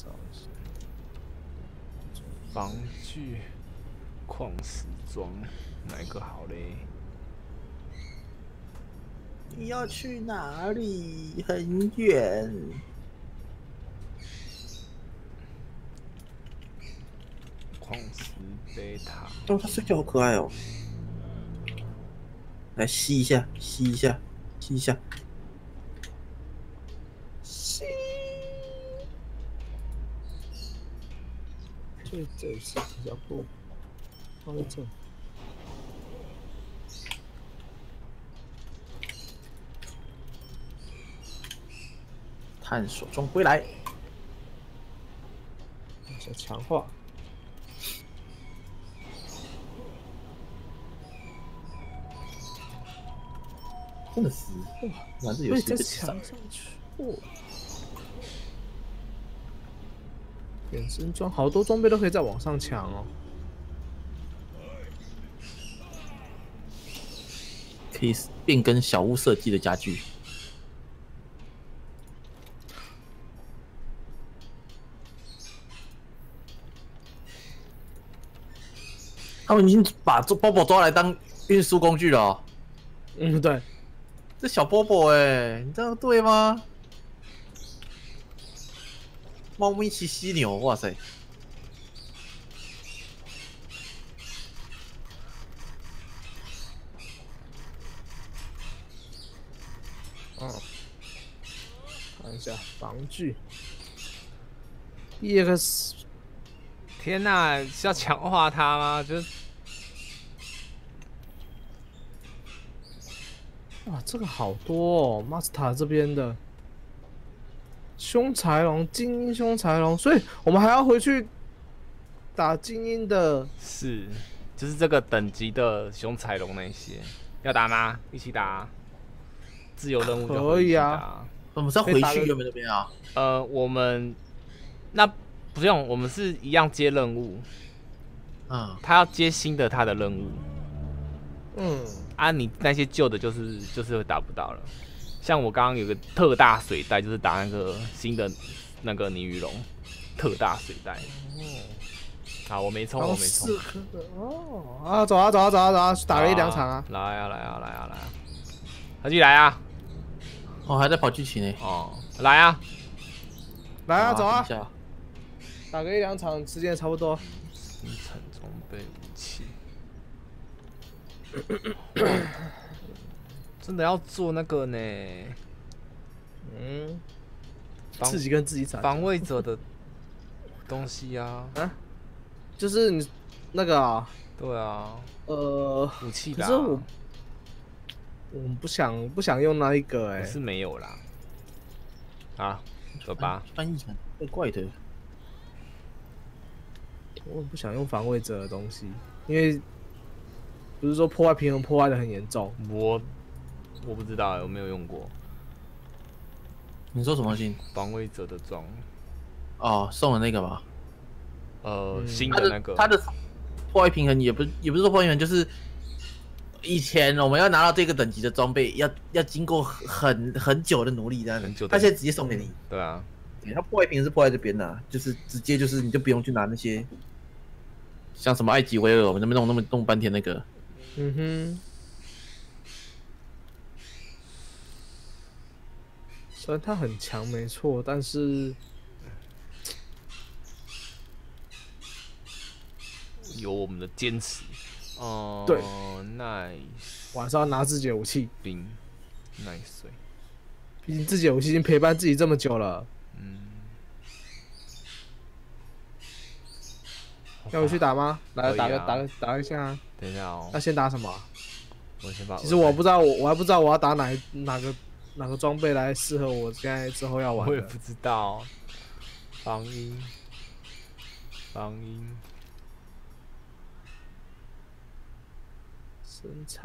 找一下防具、矿石装，哪一个好嘞？ 你要去哪里？很远。 矿石贝塔。 哦，它睡觉好可爱哦。来吸一下，吸一下，吸一下。吸。 这是比较酷，放在这。 探索中归来。 再强化。 真的是哇，玩这游戏在墙上去。哦。衍生装，好多装备都可以再往上抢哦。 可以变更小屋设计的家具。他们已经把这波波抓来当运输工具了、哦。 嗯，对。 这小波波哎，你这样对吗？猫咪骑犀牛，哇塞！ 看一下防具 ，EX， 天哪，是要强化它吗？就是， 哇，这个好多哦 ，Master 这边的凶财龙，精英凶财龙，所以我们还要回去打精英的。 是，就是这个等级的凶彩龙那些，要打吗？一起打。自由任务就可以啊。 我们是要回去原本那边啊？ 我们那不用，我们是一样接任务。 嗯， 他要接新的他的任务。 嗯， 啊，你那些旧的就是会打不到了。像我刚刚有个特大水袋，就是打那个新的那个泥鱼龙，特大水袋。哦，好，我没冲，我没冲。 哦，啊，走啊，走啊，走啊，走啊，打了1、2场啊。 来啊，来啊，来啊，来啊！何继来啊！ 哦，还在跑剧情呢。 哦，来啊！ 来啊，走啊！ 下打个1、2场，时间差不多。 生产装备武器。真的要做那个呢？ 嗯，自己跟自己打防卫者的东西啊。 啊，就是你那个啊。 对啊。武器吧。 可是我们不想用那一个哎、 我是没有啦。啊，走吧。 翻译成怪怪的。 我不想用防卫者的东西，因为不是说破坏平衡破坏的很严重。 我不知道，我没有用过。 你说什么东西？ 防卫者的装。 哦，送的那个吗？ 新的那个。 它的破坏平衡也不是说破坏平衡，就是以前我们要拿到这个等级的装备，要经过很久的努力，这样子。他现在直接送给你。 对啊。 它破坏平衡是破坏这边的，就是直接就是你就不用去拿那些，像什么埃及维尔，我们那边弄半天那个。 嗯哼。虽然他很强没错，但是有我们的坚持。 对。 nice。 晚上要拿自己的武器。 冰。nice。 毕竟自己的武器已经陪伴自己这么久了。要回去打吗？来打一下啊！ 等一下哦。 那先打什么？ 我先把。 其实我不知道，我还不知道我要打哪个装备来适合我现在之后要玩的。 我也不知道。防音。 生产。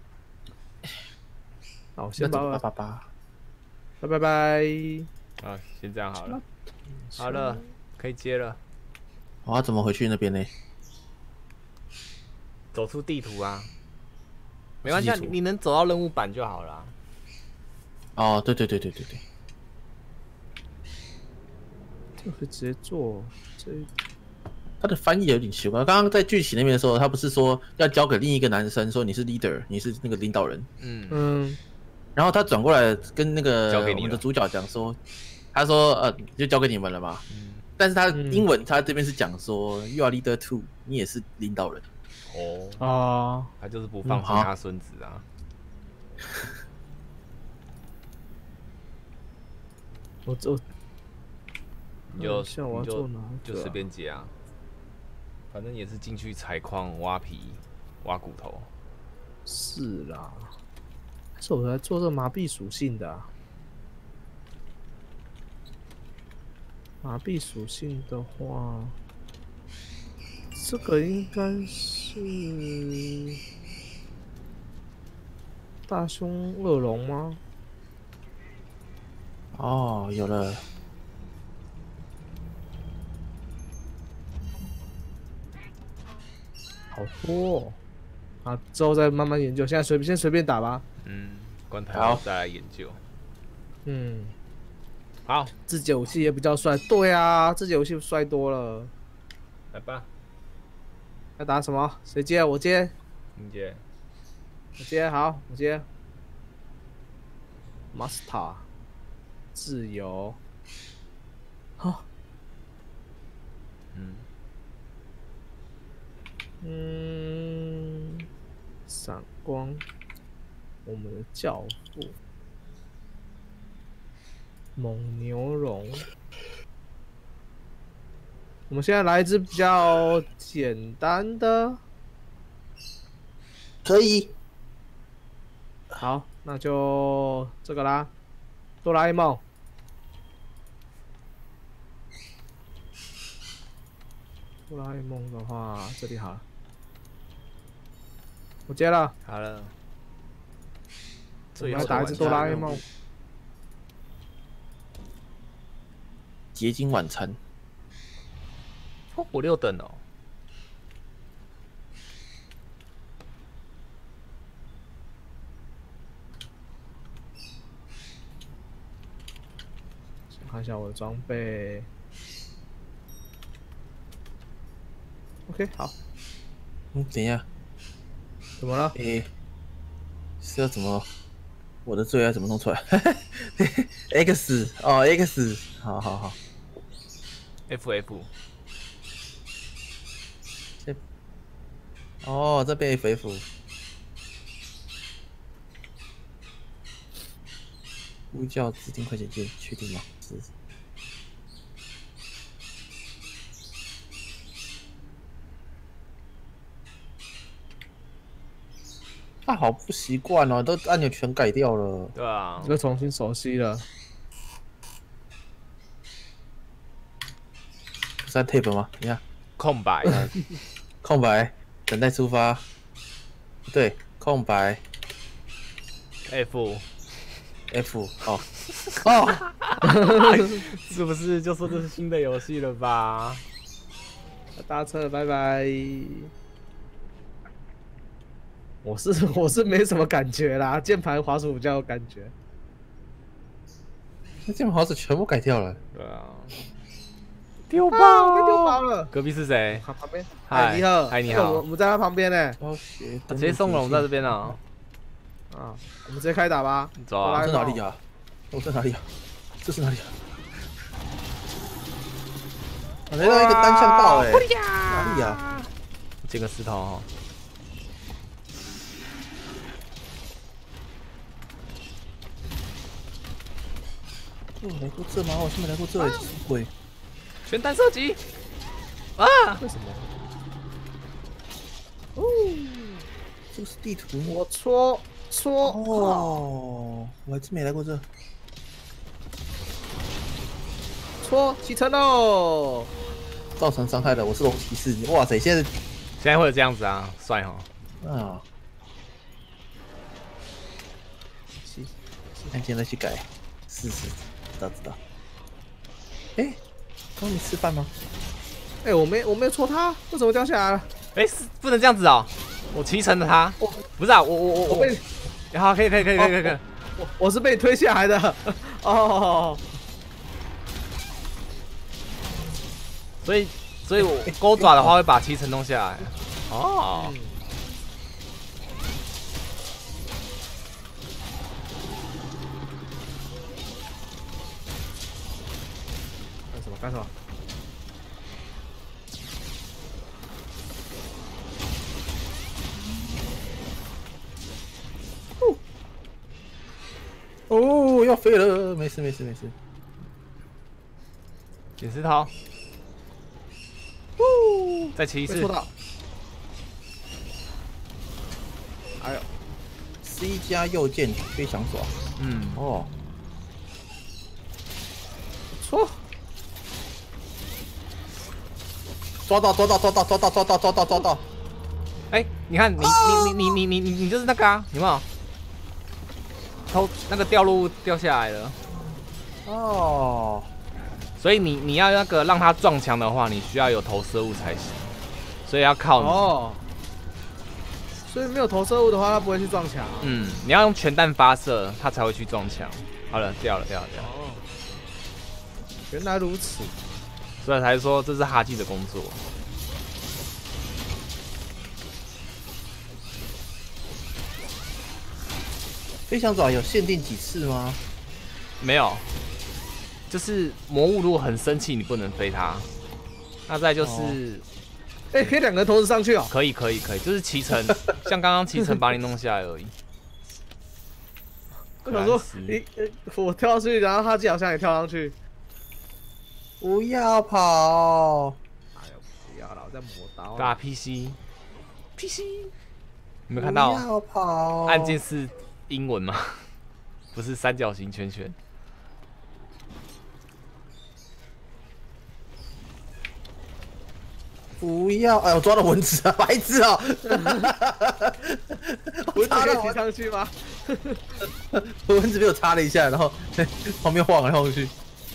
好，先拜拜。 啊，先这样好了。好了，可以接了。 我要怎么回去那边呢？ 走出地图啊。没关系，你能走到任务版就好了。 哦，对。 这可以直接做这。 他的翻译有点奇怪。刚刚在剧情那边的时候，他不是说要交给另一个男生，说你是 leader， 你是那个领导人。然后他转过来跟那个我们的主角讲说，他说就交给你们了嘛。但是他英文他这边是讲说 you are leader too， 你也是领导人。 他就是不放心他孙子啊。你就随便接啊，反正也是进去采矿、挖皮、挖骨头。 是啦，还是我来做这麻痹属性的、啊。麻痹属性的话，这个应该是大胸恶龙吗？ 哦，有了。 好多、哦，啊，之后再慢慢研究。现在先随便打吧。 关台后再来研究。好， 自己武器也比较帅。对啊，自己武器帅多了。 来吧。 要打什么？谁接？我接。 你接。 我接，好，我接。Master， 自由。好。闪光，我们的教父，蒙牛龙。我们现在来一只比较简单的， 可以。 好，那就这个啦，哆啦 A 梦。哆啦 A 梦的话，这里好了。我接了， 好了。 我要打一只哆啦 A 梦。 结晶晚餐。 我6等哦。 先看一下我的装备。OK， 好。 等一下。 怎么了？ 是要怎么？我的最爱怎么弄出来？X 哦 ，X， 好。 FF。 这边 FF。呼叫指定快捷键，确定吗？是。他好不习惯哦，都按钮全改掉了。 对啊， 又重新熟悉了。 不是按 Tab 吗？你看， 空白， 空白，等待出发。对，空白。 F， 哦， 是不是就说这是新的游戏了吧？ 搭车了，拜拜。我是没什么感觉啦，键盘滑鼠比较有感觉。 那键盘滑鼠全部改掉了。 对啊。 丢包，被丢包了。 隔壁是谁？ 旁边。 嗨， 你好。 嗨，你好。 我们在他旁边呢。 直接送龙在这边啊。 我们直接开打吧。 走啊。 在哪里啊？我在哪里啊？这是哪里啊？我来到一个单向道哪里啊？ 捡个石头哦。 我来过这吗？我是没来过这里，什么鬼？ 全弹射击！啊！ 为什么？哦， 这个是地图。 我戳。 哦，我还真没来过这。 戳，启程喽！ 造成伤害的，我是龙骑士。哇塞，现在会有这样子啊，帅哈！ 按键再去改，试试。知道。刚你吃饭吗？ 我没有戳他，为什么掉下来了？ 不能这样子哦！我骑乘的他，不是啊，我被， 好，可以， 我是被推下来的。哦， 所以我钩爪的话会把7层弄下来。哦。 干什么？ 哦，要飞了，没事。 捡石头。再骑一次。 哎呦 ，C 加右键飞翔爪。哦， 不错。 抓到！ 哎，你看你就是那个啊，有没有？那个掉下来了。 哦。 所以你要那个让它撞墙的话，你需要有投射物才行。所以要靠你。 哦。所以没有投射物的话，它不会去撞墙。 你要用全弹发射，它才会去撞墙。好了，掉了。 哦。原来如此。 所以才说这是哈基的工作。 飞翔爪有限定几次吗？ 没有，就是魔物如果很生气，你不能飞它。那再就是， 可以2个人同时上去哦。 可以，就是7层，像刚刚7层把你弄下来而已。 我想说，我跳上去，然后哈基好像也跳上去。 不要跑！ 哎呦，不要了，我在磨刀。 打 PC， 你没看到？ 不要跑！ 按键是英文吗？不是三角形圈圈。 不要！哎，我抓到蚊子啊，白痴啊！ 蚊子可以骑上去吗？ 蚊子被我插了一下，然后在旁边晃来晃去。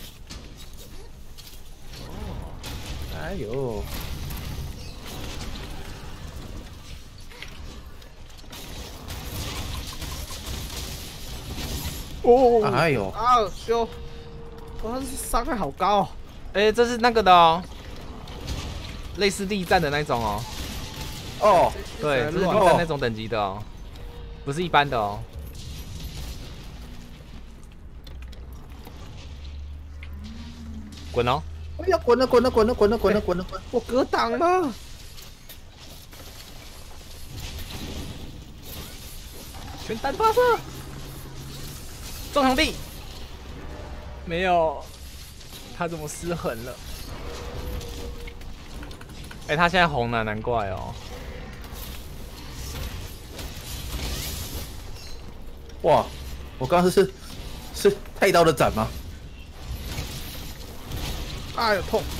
哎呦！ 哦！ 哎呦！ 啊，修！哇，这伤害好高哦！ 哎，这是那个的哦，类似力战的那种哦。 哦， 对，这是力战那种等级的哦，不是一般的哦。滚哦！ 哎呀，滚了！ 我格挡了。 全弹发射，撞墙壁。没有，他怎么失衡了？哎，他现在红了，难怪哦。 哇，我刚刚是太刀的斩吗？ 哎呦，痛！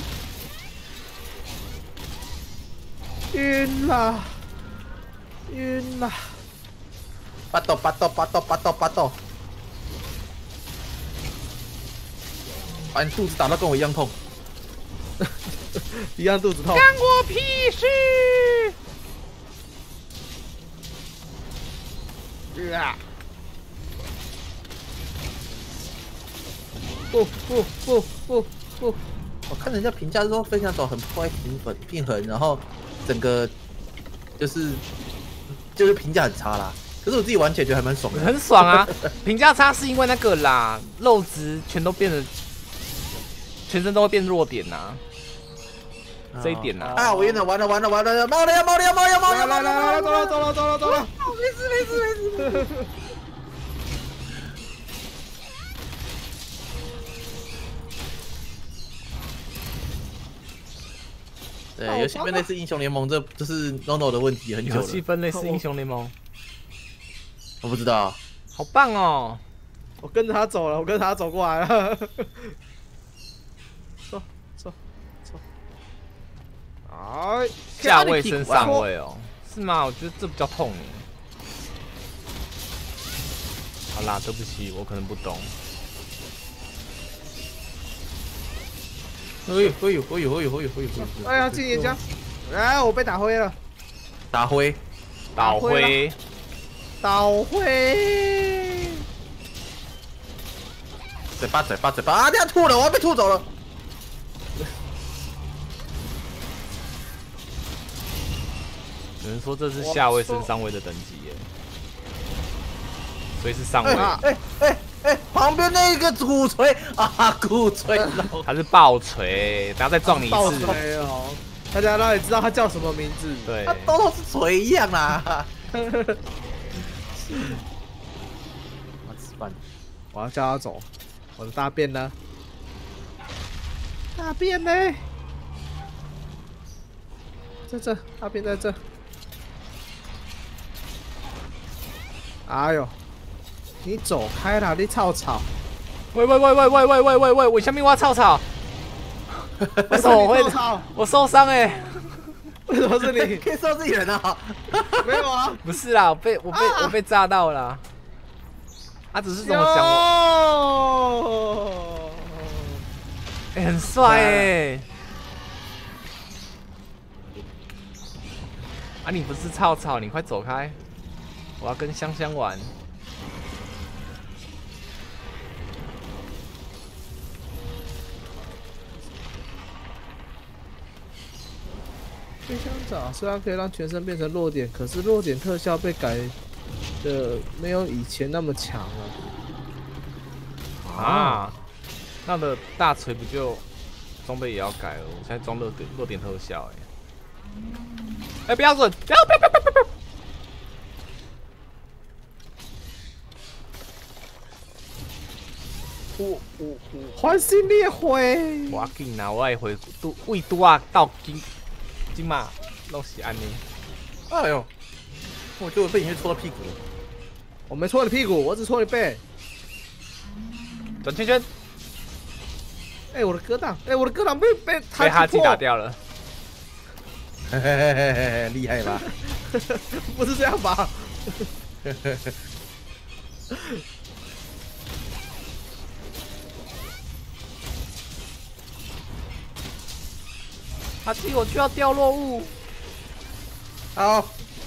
晕了！ 巴豆！把你肚子打到跟我一样痛， 一样肚子痛。 干我屁事！ 不！ 我看人家评价说飞翔爪很破坏平衡，然后整个就是评价很差啦。可是我自己玩起来觉得还蛮爽的， 很爽啊！评价差是因为那个啦，肉质全都变得，全身都会变弱点呐、这一点呐。 啊！我晕了，完了！猫了！ 来，走了！ 没事。对，游戏分类是英雄联盟，这是 NONO 的问题很久了。 游戏分类是英雄联盟， 我不知道。 好棒哦！ 我跟着他走了，我跟着他走过来了。走。哎， 下位升上位哦，是吗？我觉得这比较痛耶。好啦，对不起，我可能不懂。 哎呦！ 哎呀，进岩浆！哎，我被打灰了。 打灰。嘴巴！啊！这样吐了，我要被吐走了。 能说这是下位升上位的等级耶，所以是上位。 旁边那个鼓槌啊，鼓槌， 他是爆锤，等下再撞你一次。 爆锤哦！大家让你知道他叫什么名字。 对， 他都是锤一样啦。我吃饭， 我要叫他走。我的大便呢？大便呢？在这，大便在这。哎呦，你走开啦！你草草。 喂！我下面挖草草。为什么我会？我受伤哎！ 为什么是你？ 可以射自己人啊？ 没有啊？ 不是啦，我被炸到了。他只是怎么讲我？很帅哎！啊，你不是草草，你快走开！我要跟香香玩。 飞香爪虽然可以让全身变成弱点，可是弱点特效被改的没有以前那么强了。 啊，那的大锤不就装备也要改了？我现在装弱点特效哎！不要准！不要！ 欢欣烈火！ 我紧啊！我会回为拄啊到今嘛拢是安尼。 哎呦，我觉得我被你戳到屁股。 我没戳你屁股，我只戳你背。 转圈圈。 哎，我的格挡！哎，我的格挡被哈基打掉了。 厉害吧？ 不是这样吧？ 哈基，我就要掉落物。 好。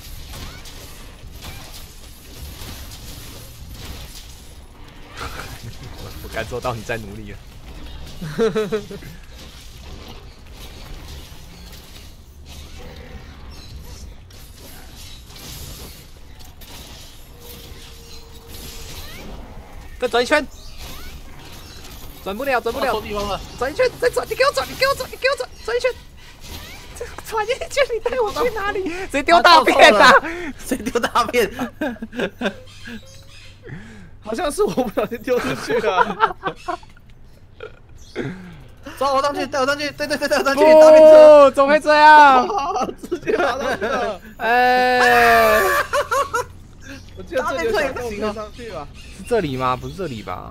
我感受到你在努力了。再转一圈，转不了，转一圈，再转，你给我转，转一圈，转一圈，你带我去哪里？谁丢大便啊？ 谁丢大便？ 好像是我不小心丢出去了。 抓我上去，带我上去，对，带我上去。 不，怎么会这样？ 直接爬上去了。 哎， 我记得这里有可以上去吧？ 是这里吗？不是这里吧？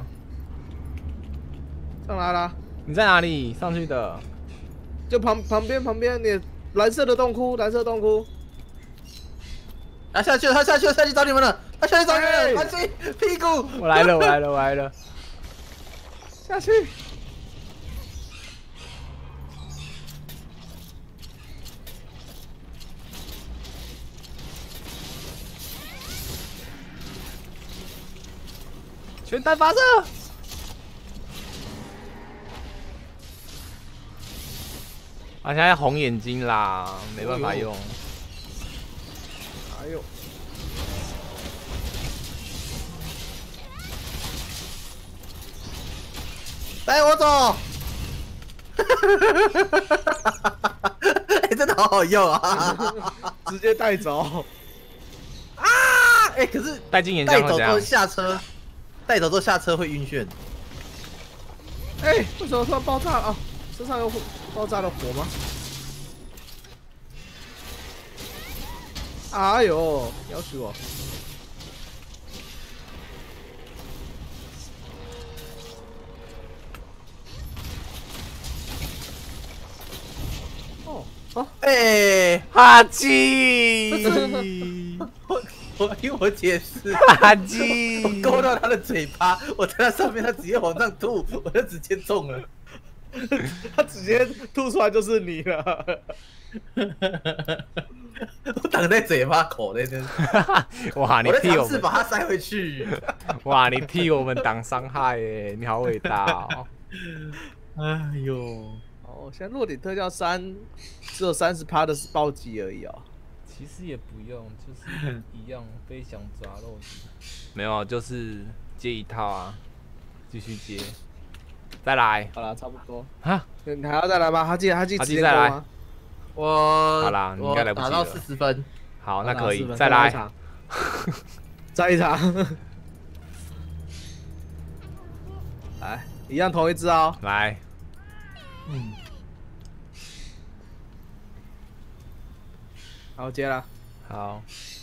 上来啦！ 你在哪里上去的？ 就旁边，你蓝色的洞窟， 啊，下去了，下去找你们了，他下去找你们了，安心，屁股。 我来了， 下去。 全弹发射！啊，现在红眼睛啦，没办法用。 哎呦！ 带我走！哎，真的好好用啊！ 直接带走。 啊！哎，可是带进岩带走之后下车，带走之后下车会晕眩。 哎，为什么突然爆炸了啊？身上有爆炸的火吗？哎呦，要死我！哦， 哎， 哈基， 我听我解释， 哈基， 我勾到他的嘴巴，我在他上面，他直接往上吐，我就直接中了， 他直接吐出来就是你了。 我挡在嘴巴口那边。 哇，你替我们把它塞回去。 哇，你替我们挡伤害耶，你好伟大哦。 哎呦， 哦，现在弱点特效3只有30%的暴击而已哦。 其实也不用，就是一样飞翔抓肉子。没有，就是接一套啊，继续接，再来。 好了，差不多。 哈， 你还要再来吗？哈基再来。 我好啦，你应该来不及了。 打到40分。 好，那可以，再来。 再一场。来，一样同一只哦。 来。 好，接了。 好。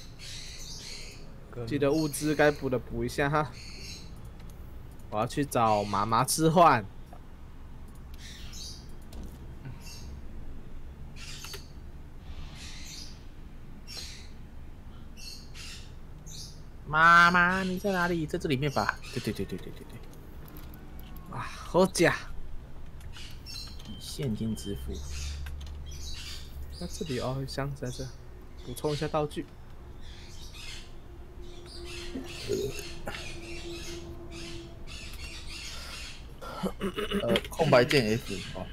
记得物资该补的补一下哈。我要去找妈妈置换。 妈妈，你在哪里？在这里面吧。对。 哇，好假！ 现金支付。 那这里哦，箱子在这，补充一下道具。 空白键 F 哦。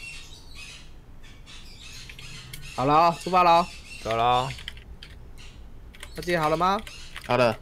好了哦，出发了哦。 走了。 大姐好了吗？ 好了。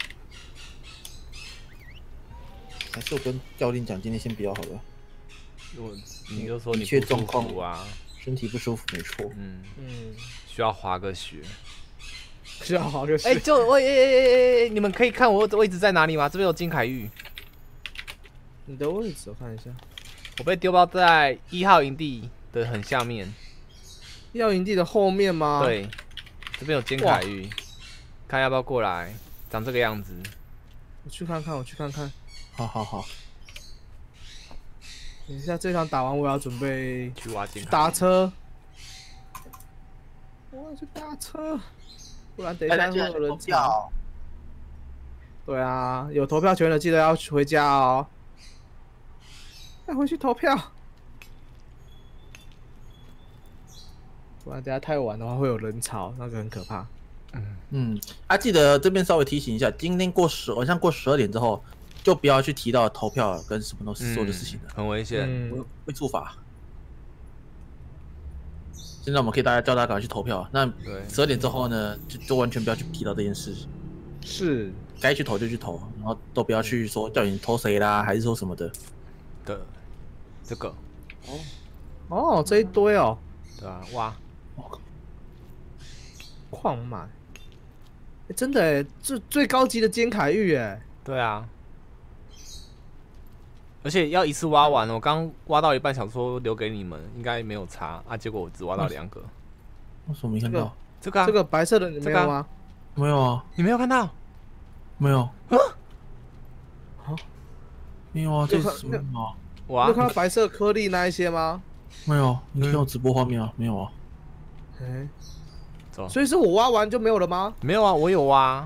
还是我跟教练讲，今天先不要好了。 你就说你不舒服啊， 身体不舒服，没错。 需要滑个雪。 需要滑个雪。 你们可以看我的位置在哪里吗？这边有金凯玉。 你的位置我看一下。 我被丢包在1号营地的很下面。 1号营地的后面吗？ 对，这边有金凯玉，看要不要过来？长这个样子。 我去看看。 好。 等一下，这场打完，我要准备去挖金凯玉。 打车。我要去打车，不然等一下会有人吵。对啊，有投票权的记得要回家哦。要回去投票，不然等下太晚的话会有人吵，那个很可怕。 记得这边稍微提醒一下，今天晚上过12点之后，就不要去提到投票跟什么东西做的事情了， 很危险， 会触法。现在我们可以叫大家赶快去投票。那12点之后呢，就完全不要去提到这件事。 是， 该去投就去投，然后都不要去说叫你投谁啦，还是说什么的。 这个。 哦，这一堆哦。 对啊，哇。 矿买。真的哎，最高级的金凯玉哎。 对啊。而且要一次挖完，我刚挖到一半，想说留给你们，应该没有差啊。结果我只挖到2个。 为什么没看到？ 这个这个白色的你没有吗？ 没有啊。 你没有看到？ 没有。没有啊，这是什么？ 你有看到白色颗粒那一些吗？ 没有，你看我直播画面啊，没有啊。 走。 所以是我挖完就没有了吗？ 没有啊，我有挖。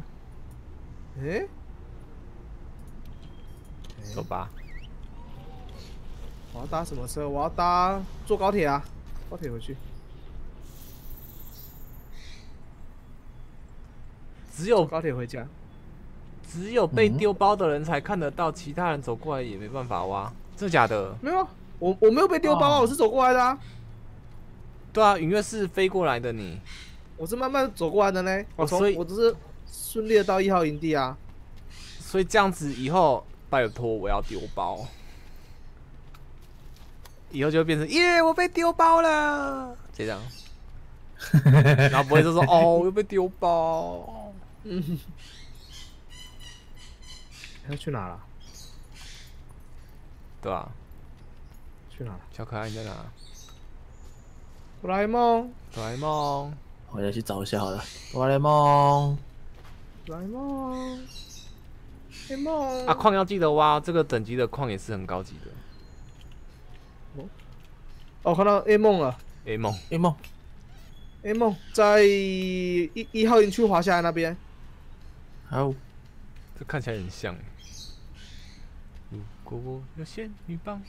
走吧。 我要搭什么车？我要坐高铁啊，高铁回去。 只有高铁回家。 只有被丢包的人才看得到，其他人走过来也没办法挖。真的假的？ 没有，我没有被丢包啊，我是走过来的啊。 对啊，允月是飞过来的你。 我是慢慢走过来的呢。我只是顺利的到1号营地啊。 所以这样子以后，拜托我要丢包。以后就会变成耶，我被丢包了，这样。然后不会就说哦，我又被丢包。 要去哪了？ 对啊。 去哪了？ 小可爱你在哪？ 哆啦 A 梦。 哆啦 A 梦。 我要去找一下好了。哆啦 A 梦。 哆啦 A 梦。A 梦。 啊，矿要记得挖，这个等级的矿也是很高级的。 哦，看到 A 梦了。 A 梦。 A 梦。 A 梦在一号营区滑下来那边。 好。 这看起来很像。如果我有仙女棒。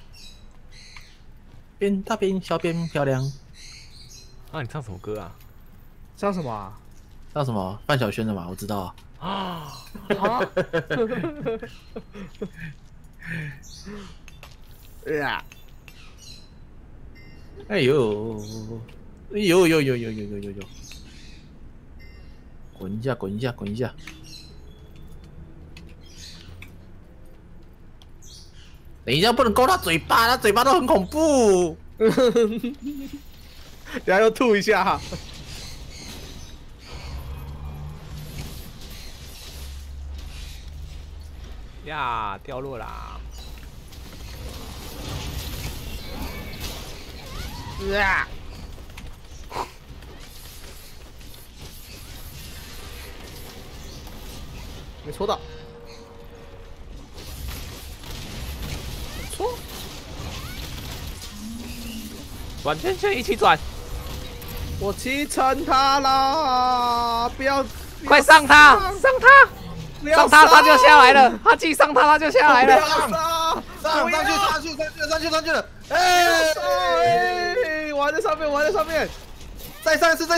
变大变小变漂亮。 啊，你唱什么歌啊？ 唱什么啊？ 唱什么？范晓萱的嘛，我知道啊。 哎呦！ 滚一下，滚一下，滚一下。等一下，不能勾他嘴巴，他嘴巴都很恐怖。 等下又吐一下。 呀，掉落啦！ 啊！没戳到。错。 转圈圈一起转。 我骑成他啦！不要！ 快上他！上他！上他，他就下来了。他既上他，他就下来了。 上去了！ 哎！我还在上面，我还在上面。再上一次！ 上！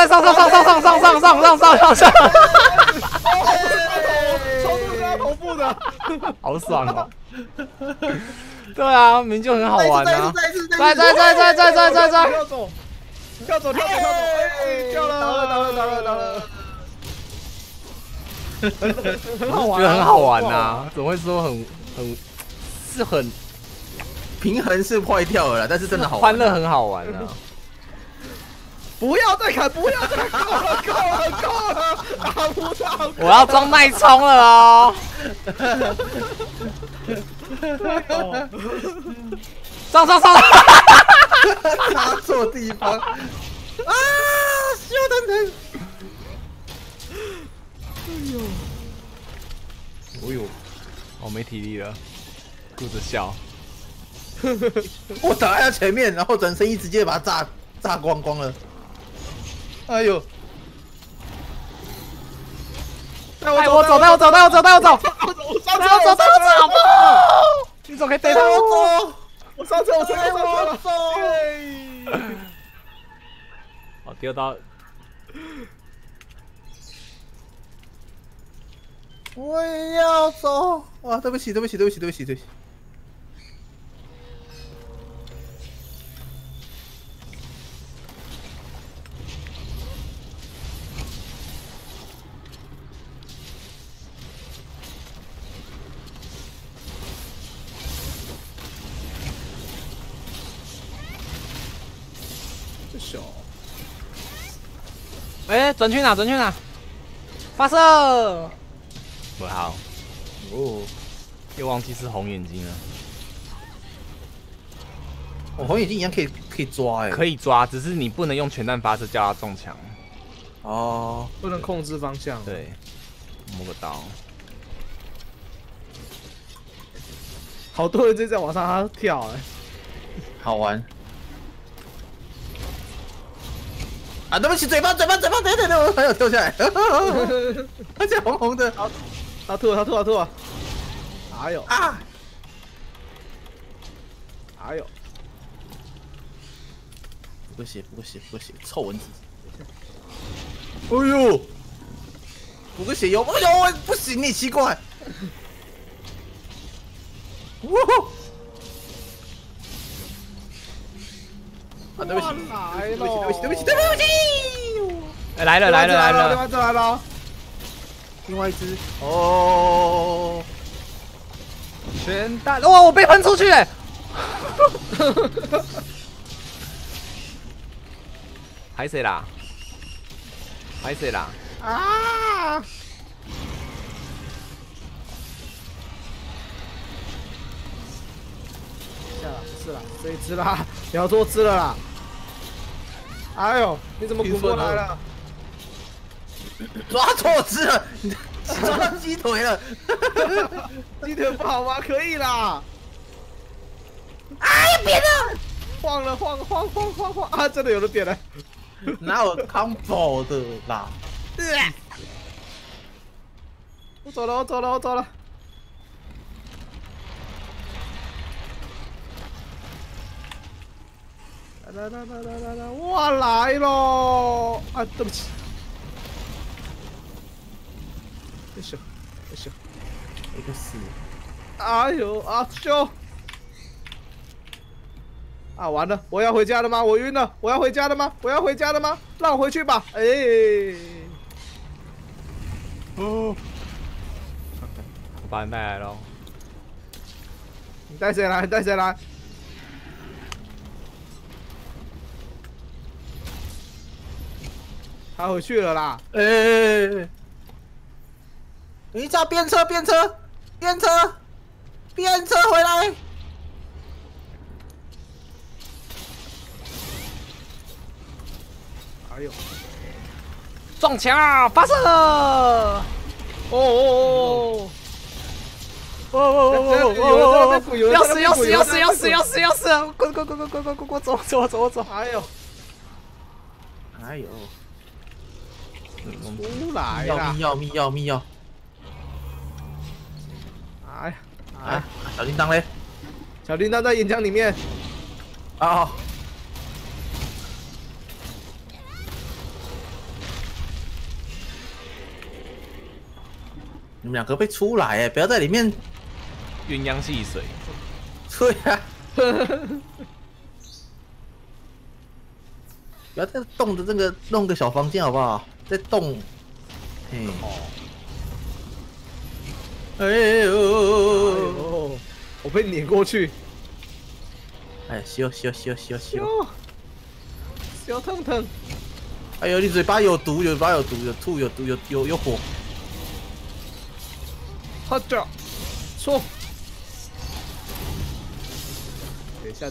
超过他头部的， 好爽哦！对啊，明就很好玩啊！再！ 跳走！哎，跳了！很好玩， 觉得很好玩呐，怎么会说是很平衡是坏掉了啦，但是真的好玩， 欢乐很好玩啊！ 不要再砍，不要再砍，够了，打不到！ 我要装脉冲了哦！上！ 插错地方啊！笑腾腾！ 哎呦，我没体力了，顾着笑。 我挡在他前面，然后转身一直接把他炸光了。哎呦！ 带我走！你怎么可以带我？ 我上车！ 好，丢到。 我也要走啊！对不起。 这小， 哎，转去哪？发射！不好，又忘记是红眼睛了。 红眼睛一样可以抓哎， 可以抓，只是你不能用全弹发射叫他中枪。 哦， 不能控制方向。 对，摸个刀。 好多人就在往上跳哎， 好玩。啊，对不起，嘴巴，等，我还有跳下来，而且红红的， 他吐了，哎呦啊，哎呦， 不够血，臭蚊子，哎呦，补个血油，哎呦，不行，你奇怪，哇！啊，对不起， 哎，来了！ 另外一只，哦， 全弹！哇，我被喷出去哎！还谁啦？ 啊！下了，不是啦，这一只啦，不要多只了啦！哎呦，你怎么滚过来了？ 抓错只了，抓到鸡腿了， 鸡腿不好吗？可以啦！ 哎呀，别了！ 晃啊！真的有人点了， 哪有 combo 的啦？ 我走了。来！我来喽！啊，对不起。哎呦， 一个死！ 哎呦，阿修！啊，完了！我要回家了吗？我晕了！我要回家了吗？让我回去吧！哎， 我把你带来了。 你带谁来？你带谁来？他回去了啦！ 等一下，变车回来！ 哎呦！ 撞墙啊！发射！ 哦！ 要死！滚！走！ 哎呦！ 出来啦！ 密钥！ 哎， 小叮当嘞？ 小叮当在岩浆里面。 啊！你们两个被出来哎，不要在里面鸳鸯戏水。 对啊，不要再动着这个弄个小房间好不好？在动，嘿，哎呦， 我被碾过去。 哎，咻！ 小腾腾。 哎呦，你嘴巴有毒，有吐，有火。 好的，错。等一下。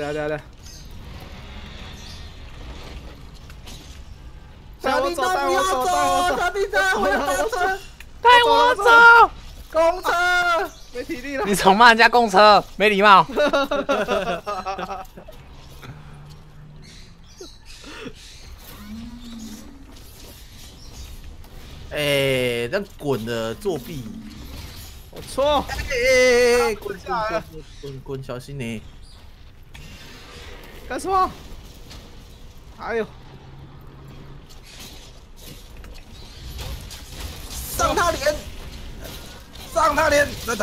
小叮当，不要走！小叮当，我要搭车， 带我走！ 公车， 没体力了。 你总骂人家公车，没礼貌。 哎，这滚的作弊。 我错。 哎，滚，小心你。 干什么？哎呦！ 上他脸！哒！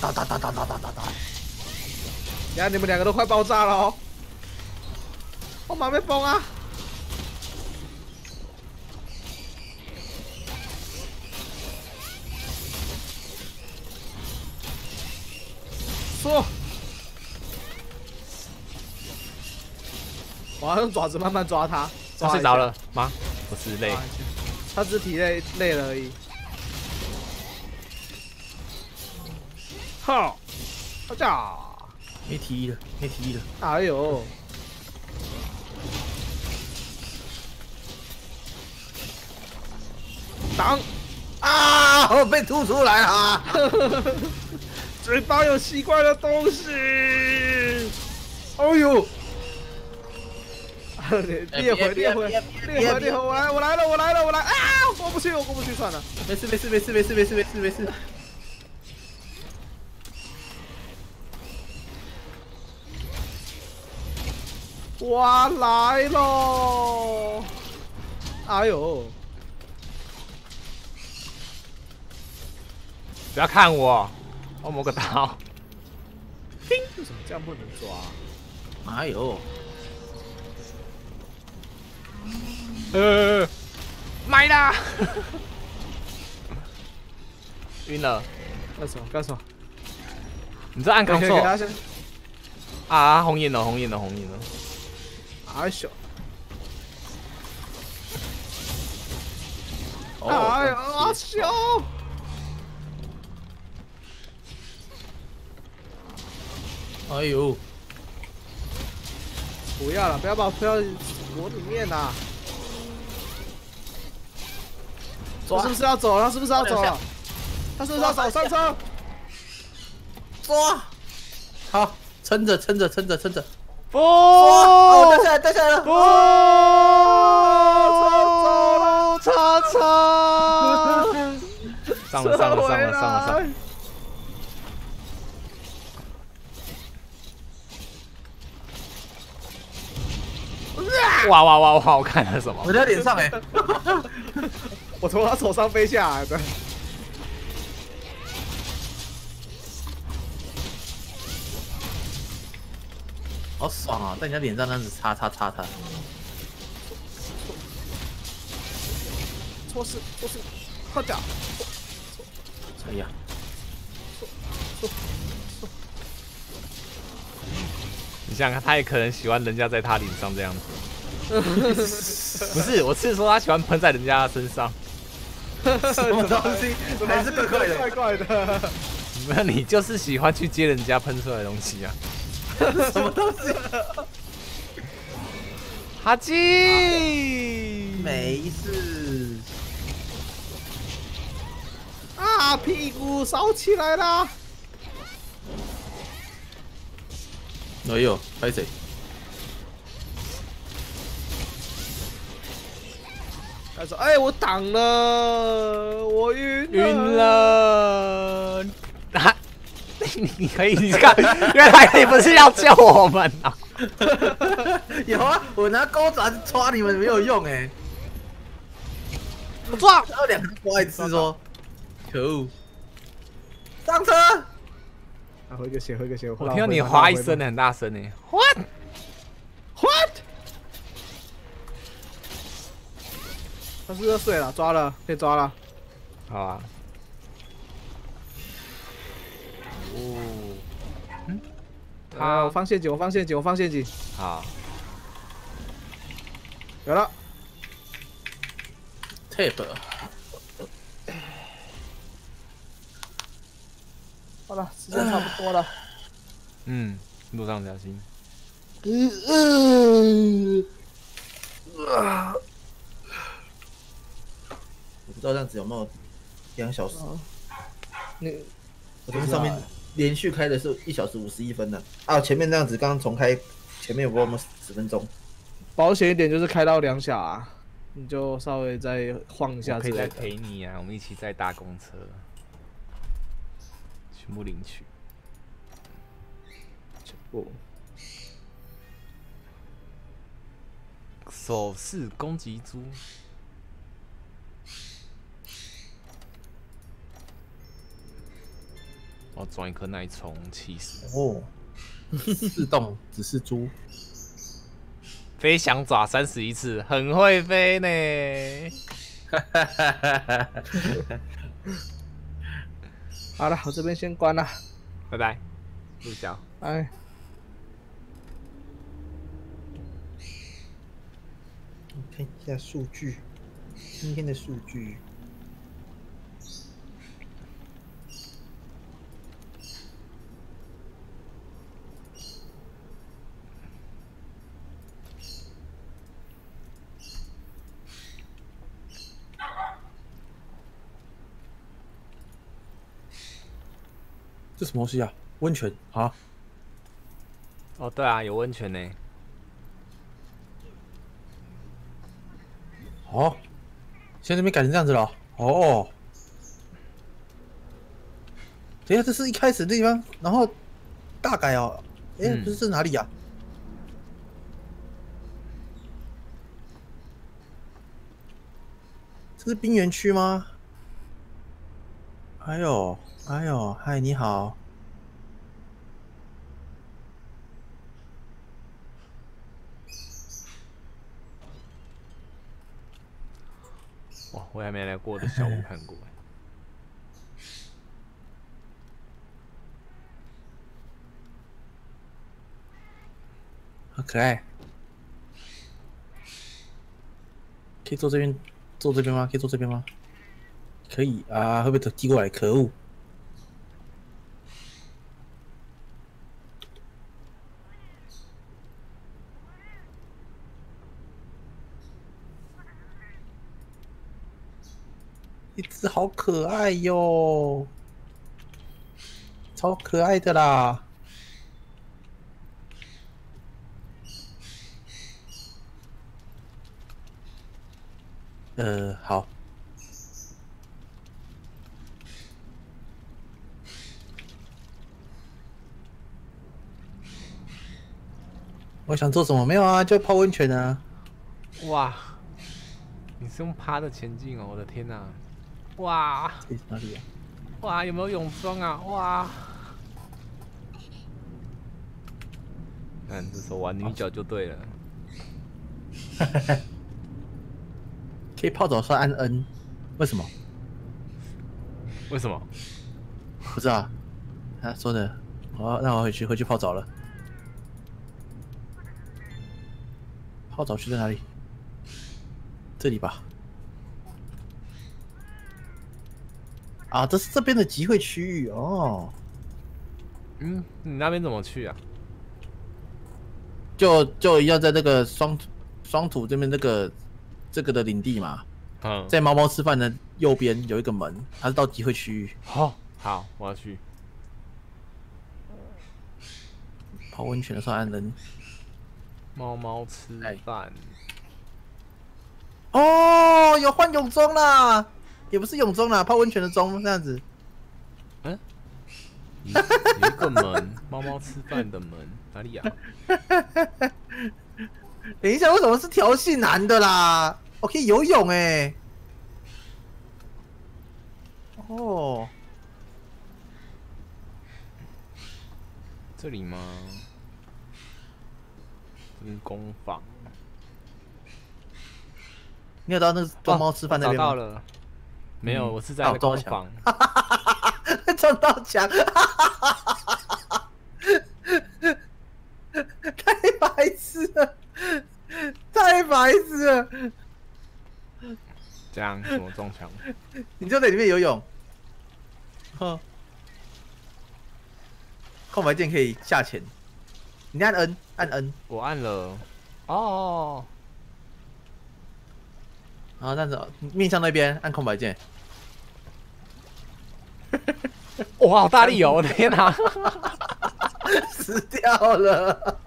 你看你们两个都快爆炸了哦！我马被封啊！说，我要用爪子慢慢抓他。 他睡着了吗？不是累， 他只是体累了而已。好，好家， 没体力了。 哎呦！挡！ 啊！我被吐出来了！ 嘴巴有奇怪的东西。哎呦！烈火！我来了！啊！我不去算了。 没事。 我来喽！哎呦！ 不要看我，我摸个刀。 为什么这样不能抓？ 哎呦！ 买啦！晕了。 干什么？ 你这按康错啊！红眼了！ 哎呦！哎呦！阿修！ 哎呦！ 不要了，不要把我推到火里面啦！他是不是要走了？他是不是要走上车？ 抓！好，撑着。 哦， 带下来了！ 车！ 上了！哇！我看了什么？ 我在脸上哎！ 我从他手上飞下来的。 好爽啊！在人家脸上那样子擦。 错事！ 快点！ 哎呀， 你想想看，他也可能喜欢人家在他脸上这样子。不是，我是说他喜欢喷在人家身上。 什么东西？还是怪怪的？ 怪怪的。 那你就是喜欢去接人家喷出来的东西啊？ 什么东西？ 哈基， 没事。 啊！屁股烧起来了！ 哎呦，拍谁？ 他说：“哎，我挡了，我晕了。啊，你可以，你看，原来你不是要救我们啊？ 有啊，我拿钩爪抓你们没有用哎。 我抓， 然后两个抓一次说，可恶！上车！ 啊，回个血，回个血！ 我听到你哗一声很大声哎 ，What？ 他是不是睡了？抓了，可以抓了。 好啊。哦，嗯， 好，我放陷阱，我放陷阱，我放陷阱。 好， 有了。 tape。 好了，时间差不多了。 嗯，路上小心。 我不知道这样子有没有2小时。 你我这边上面连续开的是1小时51分呢。啊，前面这样子刚刚重开，前面有过我们10分钟。 保险一点就是开到2小啊，你就稍微再晃一下之类的。 可以再陪你啊，我们一起再搭公车，全部领取。 全部。 手势攻击猪。我装一颗耐冲，气死！ 哦，自动只是猪。 飞翔爪31次，很会飞呢。 好了，我这边先关了， 拜拜，陆小。 哎。 看一下数据，今天的数据。这什么东西啊？温泉啊？ 哦，对啊，有温泉呢。 哦，现在这边改成这样子了。哦，等一下，这是一开始的地方，然后大改哦。哎，不是这哪里呀？这是冰原区吗？哎呦，哎呦，嗨，你好。 哇，我还没来过的小屋看过。 好可爱。可以坐这边，坐这边吗？可以坐这边吗？可以啊，会不会踢过来？可恶！一只好可爱哟，超可爱的啦！好。我想做什么？没有啊，就泡温泉啊。 哇，你是用趴的前进哦！我的天哪！哇， 哪里啊？ 哇，有没有泳装啊？哇！看，这时候玩女角就对了。 可以泡澡算按 N， 为什么？ 为什么？ 不知道。他说的。那我回去泡澡了。泡澡区在哪里？这里吧。啊，这是这边的集会区域哦。 嗯，你那边怎么去啊？ 就一样在那个双土这边这个的领地嘛。 嗯， 在猫猫吃饭的右边有一个门，它是到集会区域。 好，我要去泡温泉的时候按人。 猫猫吃饭。 哦，有换泳装啦，也不是泳装啦，泡温泉的装这样子。 嗯，有一个门，猫猫吃饭的门哪里啊？ 等一下，为什么是调戏男的啦？我可以游泳哎。哦， 这里吗？这边工坊。 你有到那个装猫吃饭那边吗？ 找到了。没有，我是在那工坊。 撞到墙，太白痴了，太白痴了。 这样怎么撞墙？ 你就在里面游泳。空白键可以下潜。你按 N， 按 N。 我按了。哦。 然后这样子面向那边按空白键。 哇，好大力哦！我的天哪， 死掉了。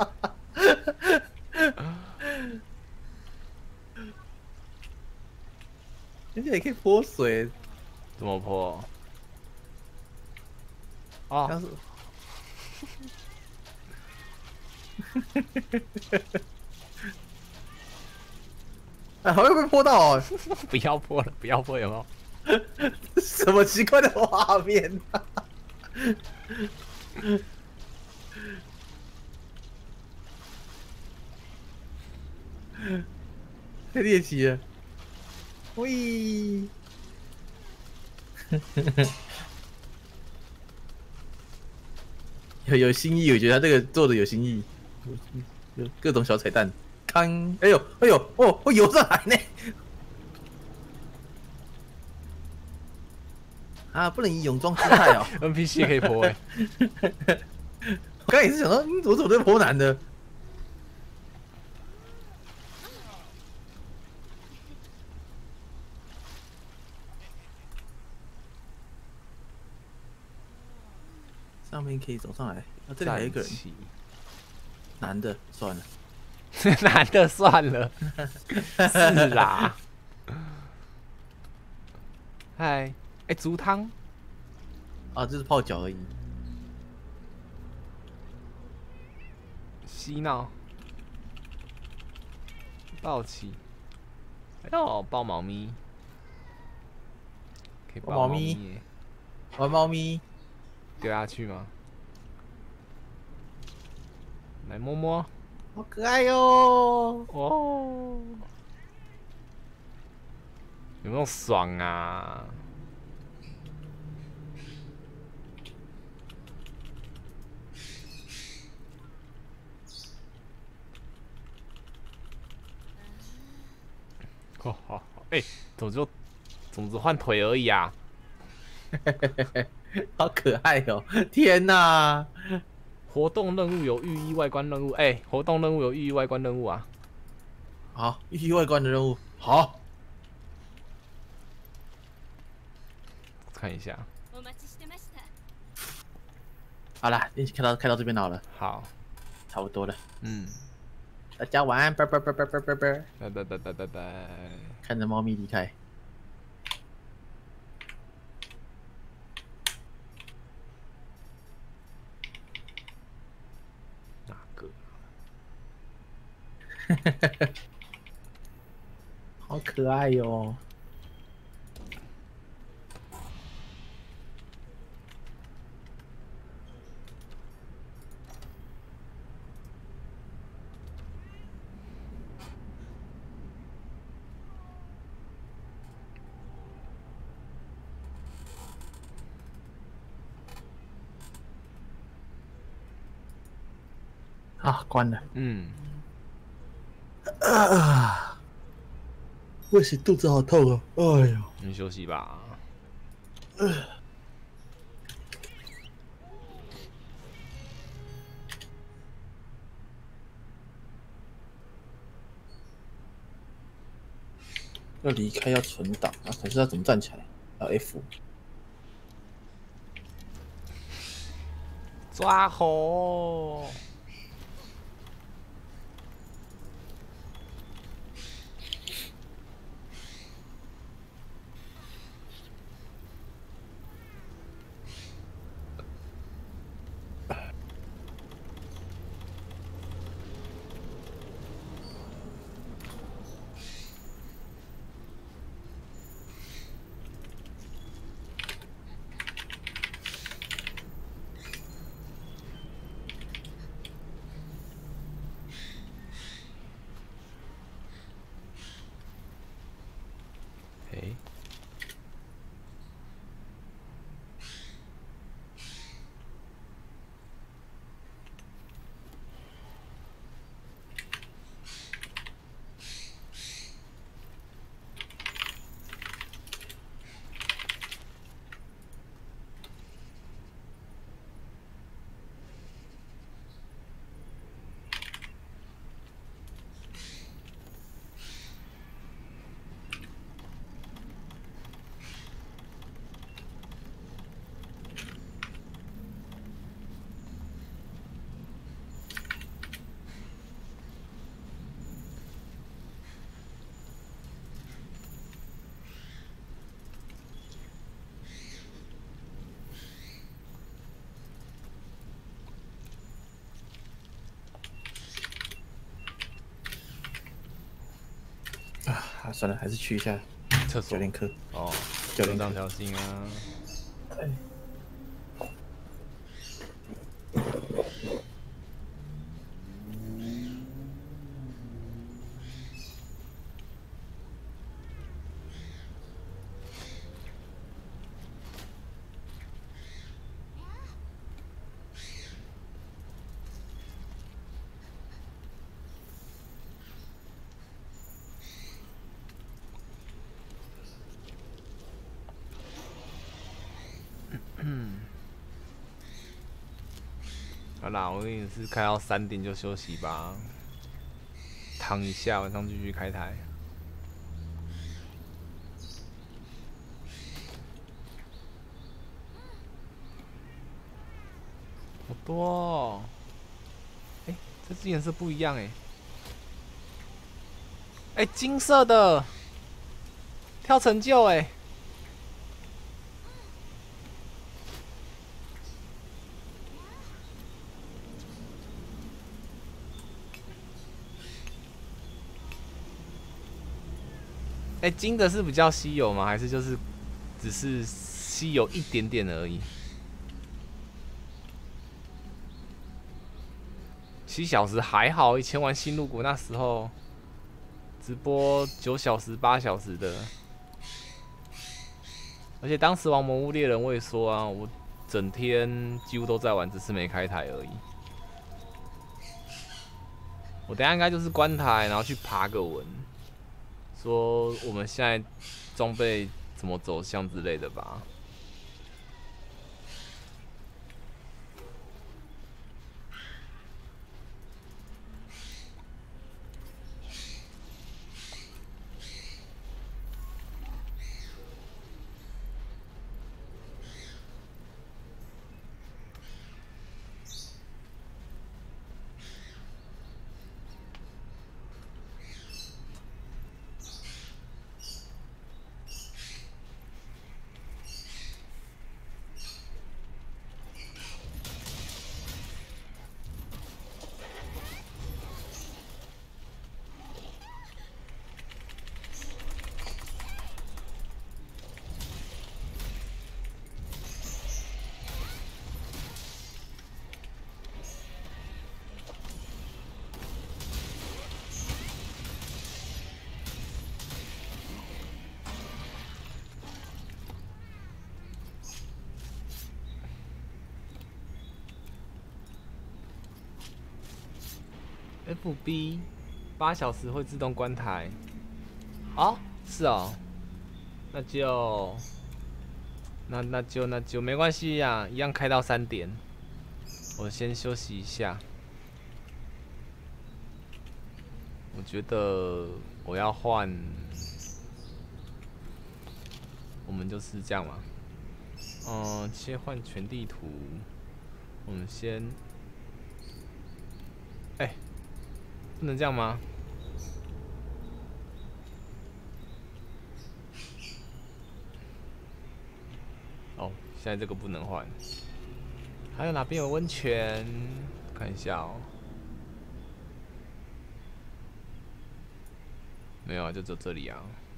人家也可以泼水。 怎么泼？哦。 像是。哎，好像被泼到哦！ 不要泼了，不要泼，有没有？ 什么奇怪的画面啊！太猎奇了！喂！有新意，我觉得他这个做的有新意，有各种小彩蛋。康，哎呦，哦，会游上来呢！啊，不能以泳装姿态哦。 NPC 可以泼哎。 我刚也是想说，我怎么在泼男的？上面可以走上来，这里还有一个人，男的，算了。 男的算了，是啦。嗨，竹汤。 啊，这是泡脚而已。 嬉闹。抱起。哎呦，抱猫咪。可以抱猫咪耶。 玩猫咪。 丢下去吗？来摸摸。 好可爱哟！ 哦，有没有爽啊？好好好，怎么只换腿而已啊？ 好可爱哦！天哪！ 活动任务有寓意外观任务，活动任务有寓意外观任务啊！ 好，寓意外观的任务，好。 看一下。 好啦，练习开到这边好了。 好， 差不多了。 嗯， 大家晚安，拜拜。看着猫咪离开。好可爱哟！ 啊，关了。不行，肚子好痛啊！哎呦， 你休息吧。 要离开要存档啊，可是要怎么站起来？要 F。 抓猴。 啊，算了，还是去一下厕所教练课。 哦， 教练当小心啊。好啦，我也是开到3点就休息吧，躺一下，晚上继续开台。好多哦，这只颜色不一样金色的，跳成就金的是比较稀有吗？还是就是只是稀有一点点而已？7小时还好，以前玩新入谷那时候，直播9小时、8小时的，而且当时玩《魔物猎人》，我也说啊，我整天几乎都在玩，只是没开台而已。我等一下应该就是关台，然后去爬个文，说我们现在装备怎么走向之类的吧。 FB 8小时会自动关台。哦，是哦，那就没关系呀，一样开到3点。我先休息一下。我觉得我要换，我们就是这样嘛。切换全地图，我们先，不能这样吗？哦，现在这个不能换。还有哪边有温泉？看一下哦。没有啊，就只有这里啊。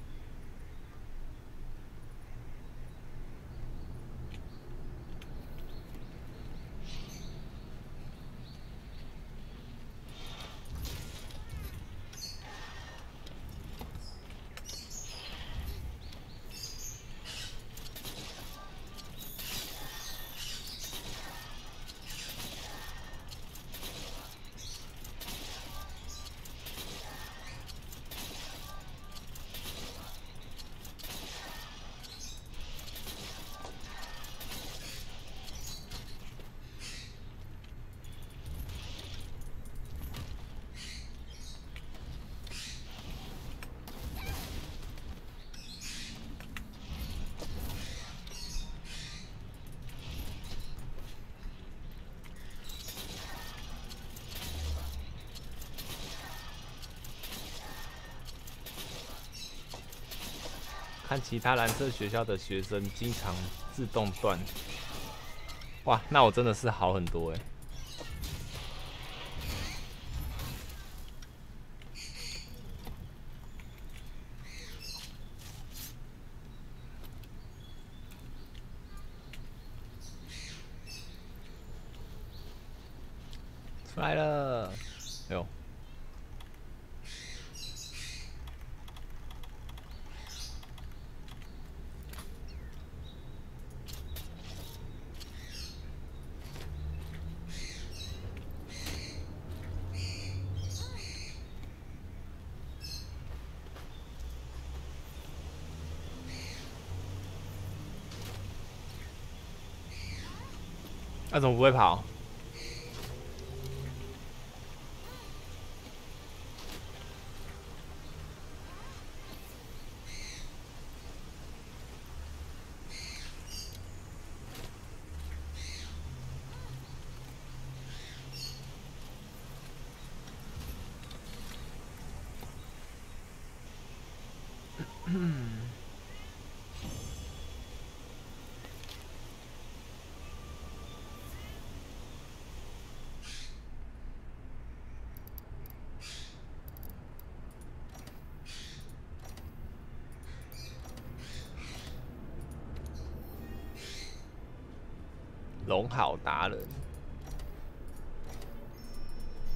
看其他蓝色学校的学生经常自动断，哇，那我真的是好很多哎。出来了，哎呦。那怎么不会跑？龙好达人。